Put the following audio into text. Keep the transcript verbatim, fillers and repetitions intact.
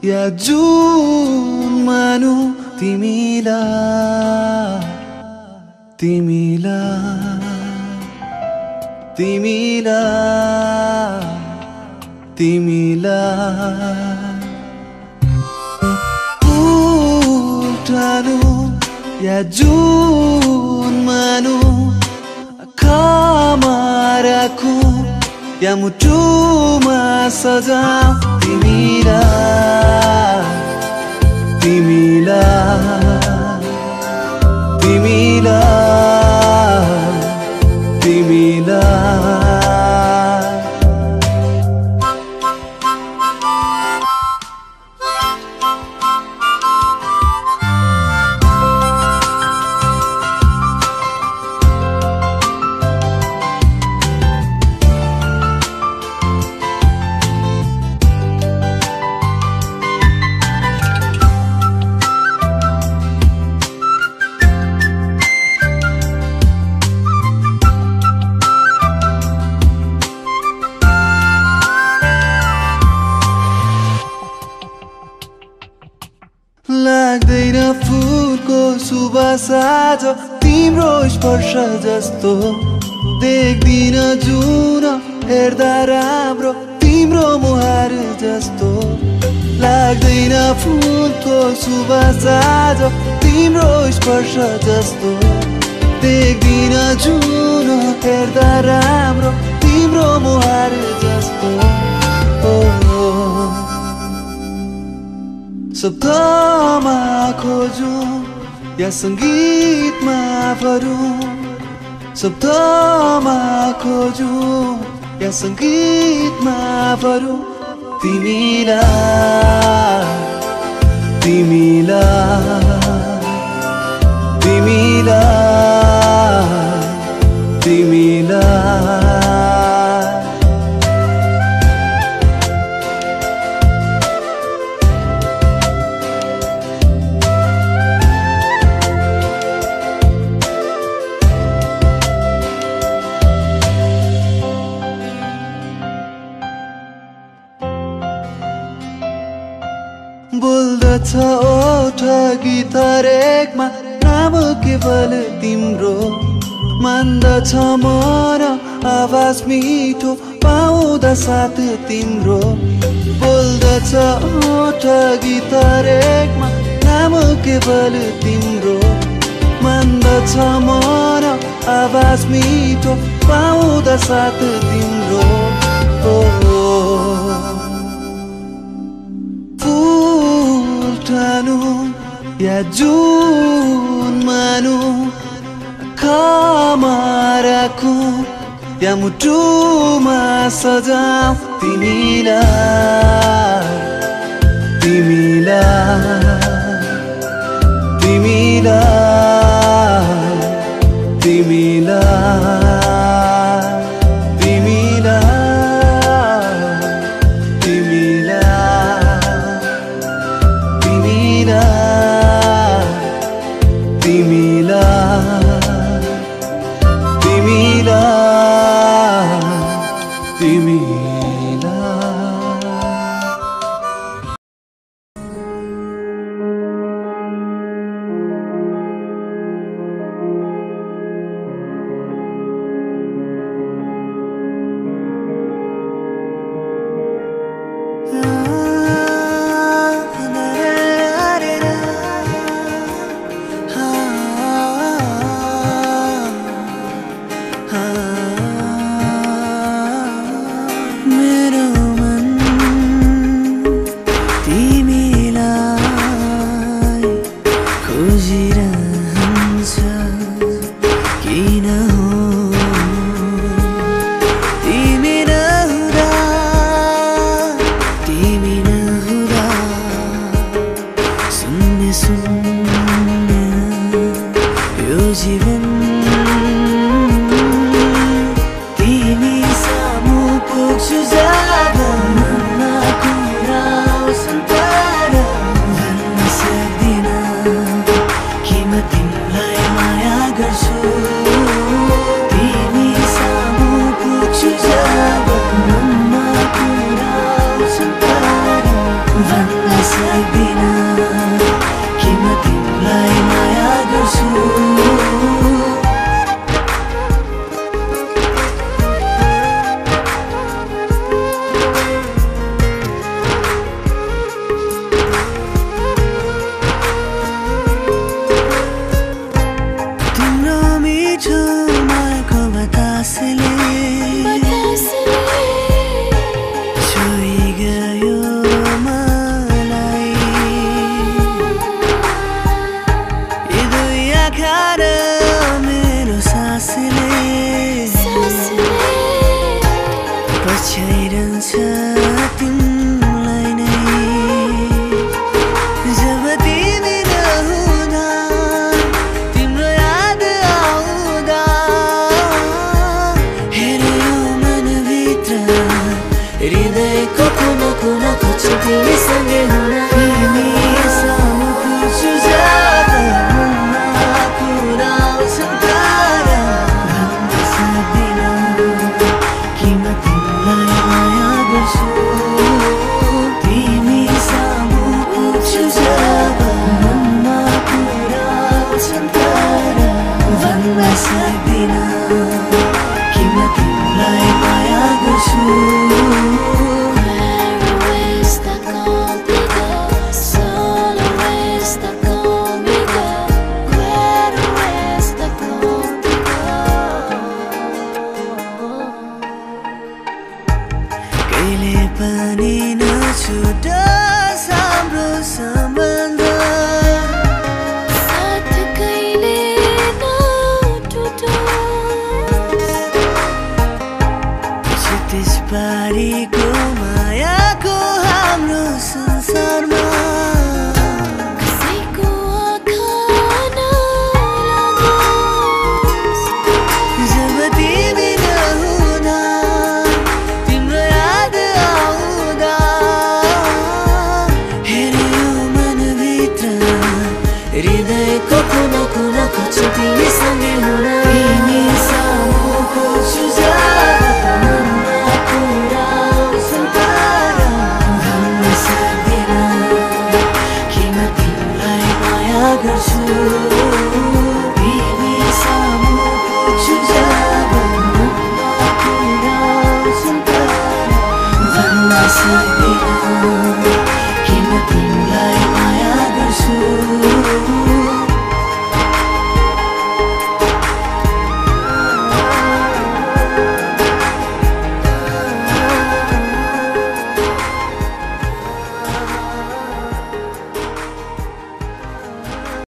या जुन मानु तिमीलाई तिमीलाई तिमीलाई तिमीलाई उठानु या जुन मानु आँखामा राखौं या मुटुमा सजाऊं तिमीलाई तिमीलाई तिमीलाई तिमीलाई लाग्दैन फुलको सुवास आज तिम्रो स्पर्श जस्तो देख्दिन जुन हेर्दा राम्रो तिम्रो मुहार जस्तो लाग्दैन फुलको सुवास आज तिम्रो स्पर्श जस्तो देख्दिन जुन हेर्दा राम्रो तिम्रो मुहार जस्तो शब्दमा खोजौं या संगीतमा भरौं शब्दमा खोजौं या संगीतमा भरौं तिमीलाई तिमीलाई तिमीलाई तिमीलाई बोल्दछ ओठ गिटार एकमा नाम केवल तिम्रो मान्दछ मन आवाज मिठो पाउँदा साथ तिम्रो बोल्दछ ओठ गिटार एकमा नाम केवल तिम्रो मान्दछ मन आवाज मिठो पाउँदा साथ तिम्रो ओ उठानु या जुन मानु आँखामा राखौं या मुटुमा सजाऊं तिमीलाई तिमीलाई तिमीलाई तिमीलाई Van सक्दिन कि म तिमीलाई माया गर्छु पछ्याइरहन्छ तिमीलाई नै जब तिमी नहुँदा तिम्रो याद आउँदा हेर यो मनभित्र हृदयको कुना कुना खोज्छ तिमीसँगै हुन तिमी सामु पुग्छु जब मनमा कुरा आउँछन् तारा भन्न सक्दिन कि म तिमीलाई माया गर्छु तिमी सामु पुग्छु जब मनमा कुरा आउँछन् तारा भन्न सक्दिन कि म तिमीलाई माया गर्छु कहिले पनि नछुटोस् हाम्रो सम्बन्ध साथ कहिले नटुटोस् क्षितिज पारीको मायाको हाम्रो संसारमा